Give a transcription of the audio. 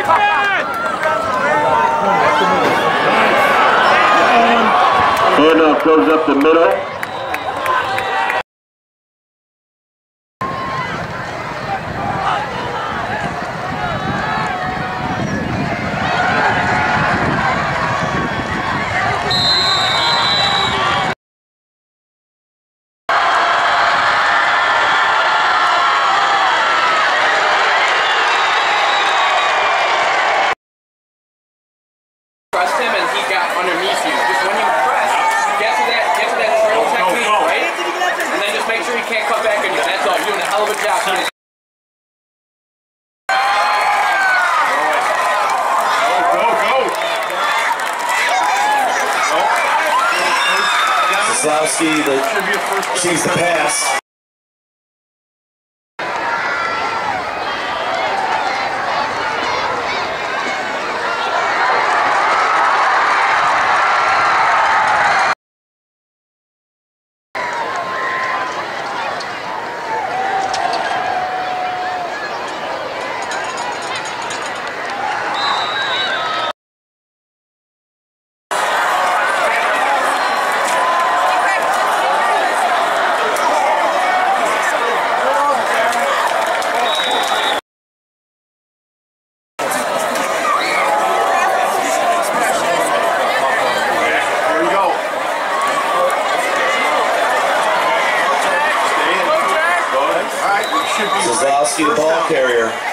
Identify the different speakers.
Speaker 1: Handoff goes up the middle.
Speaker 2: Pressed him and he got underneath you. Just when you press, get to that trail technique, right? And then just make sure he can't cut back on you. That's all. You're doing a hell of a job.
Speaker 3: Zaslowski sees the pass. Zaslowski, the ball carrier.